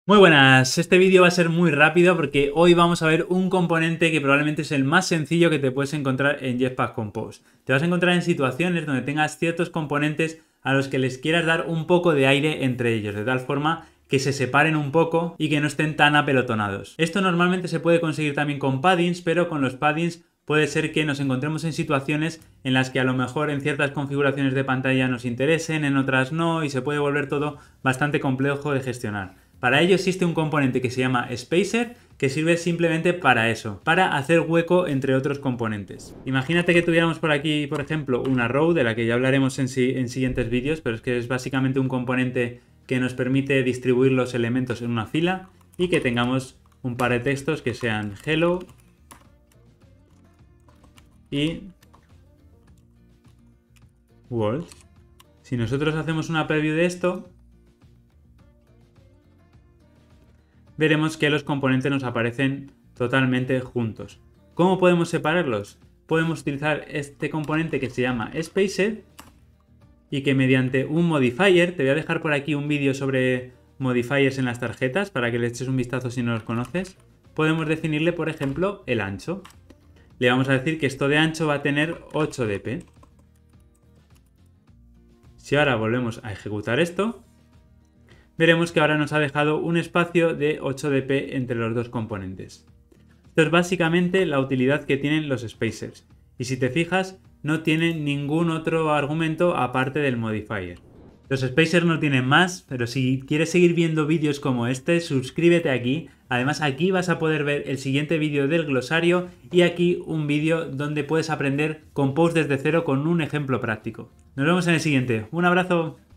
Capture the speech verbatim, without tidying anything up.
Muy buenas, este vídeo va a ser muy rápido porque hoy vamos a ver un componente que probablemente es el más sencillo que te puedes encontrar en Jetpack Compose. Te vas a encontrar en situaciones donde tengas ciertos componentes a los que les quieras dar un poco de aire entre ellos, de tal forma que se separen un poco y que no estén tan apelotonados. Esto normalmente se puede conseguir también con paddings, pero con los paddings puede ser que nos encontremos en situaciones en las que a lo mejor en ciertas configuraciones de pantalla nos interesen, en otras no, y se puede volver todo bastante complejo de gestionar. Para ello existe un componente que se llama Spacer, que sirve simplemente para eso, para hacer hueco entre otros componentes. Imagínate que tuviéramos por aquí, por ejemplo, una row, de la que ya hablaremos en, si en siguientes vídeos, pero es que es básicamente un componente que nos permite distribuir los elementos en una fila y que tengamos un par de textos que sean hello y world. Si nosotros hacemos una preview de esto, veremos que los componentes nos aparecen totalmente juntos. ¿Cómo podemos separarlos? Podemos utilizar este componente que se llama Spacer y que mediante un modifier, te voy a dejar por aquí un vídeo sobre modifiers en las tarjetas para que le eches un vistazo si no los conoces, podemos definirle, por ejemplo, el ancho. Le vamos a decir que esto de ancho va a tener ocho D P. Si ahora volvemos a ejecutar esto, veremos que ahora nos ha dejado un espacio de ocho D P entre los dos componentes. Esto es básicamente la utilidad que tienen los spacers. Y si te fijas, no tienen ningún otro argumento aparte del modifier. Los spacers no tienen más, pero si quieres seguir viendo vídeos como este, suscríbete aquí. Además, aquí vas a poder ver el siguiente vídeo del glosario y aquí un vídeo donde puedes aprender Compose desde cero con un ejemplo práctico. Nos vemos en el siguiente. ¡Un abrazo!